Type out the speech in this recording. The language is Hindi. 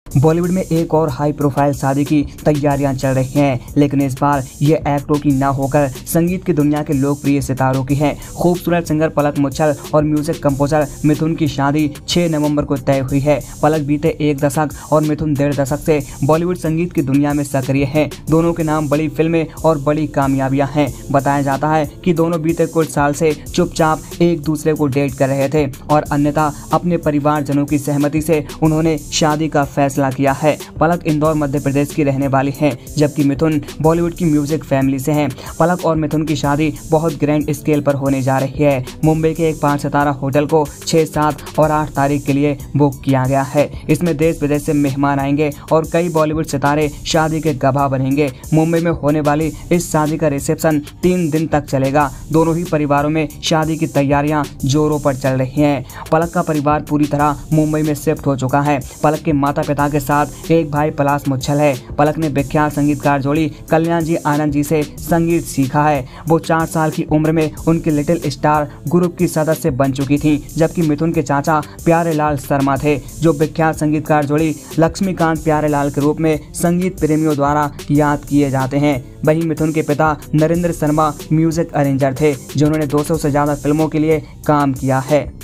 बॉलीवुड में एक और हाई प्रोफाइल शादी की तैयारियां चल रही हैं, लेकिन इस बार ये एक्टरों की ना होकर संगीत की दुनिया के लोकप्रिय सितारों की है। खूबसूरत सिंगर पलक मुच्छल और म्यूजिक कंपोजर मिथुन की शादी 6 नवंबर को तय हुई है। पलक बीते 1 दशक और मिथुन 1.5 दशक से बॉलीवुड संगीत की दुनिया में सक्रिय हैं। दोनों के नाम बड़ी फिल्में और बड़ी कामयाबियां हैं। बताया जाता है कि दोनों बीते कुछ साल से चुपचाप एक दूसरे को डेट कर रहे थे और अन्यथा अपने परिवारजनों की सहमति से उन्होंने शादी का फैसला किया है। पलक इंदौर मध्य प्रदेश की रहने वाली हैं, जबकि मिथुन बॉलीवुड की म्यूजिक फैमिली से हैं। पलक और मिथुन की शादी बहुत ग्रैंड स्केल पर होने जा रही है। मुंबई के एक 5 सितारा होटल को 6, 7 और 8 तारीख के लिए बुक किया गया है। इसमें देश विदेश से मेहमान आएंगे और कई बॉलीवुड सितारे शादी के गवाह बनेंगे। मुंबई में होने वाली इस शादी का रिसेप्शन 3 दिन तक चलेगा। दोनों ही परिवारों में शादी की तैयारियां जोरों पर चल रही हैं। पलक का परिवार पूरी तरह मुंबई में शिफ्ट हो चुका है। पलक के माता पिता के साथ एक भाई पलाश मुच्छल है। पलक ने विख्यात संगीतकार जोड़ी कल्याण जी आनंद जी से संगीत सीखा है। वो 4 साल की उम्र में उनके लिटिल स्टार ग्रुप की सदस्य बन चुकी थी, जबकि मिथुन के चाचा प्यारेलाल शर्मा थे, जो विख्यात संगीतकार जोड़ी लक्ष्मीकांत प्यारेलाल के रूप में संगीत प्रेमियों द्वारा याद किए जाते हैं। वहीं मिथुन के पिता नरेंद्र शर्मा म्यूजिक अरेंजर थे, जिन्होंने 200 से ज्यादा फिल्मों के लिए काम किया है।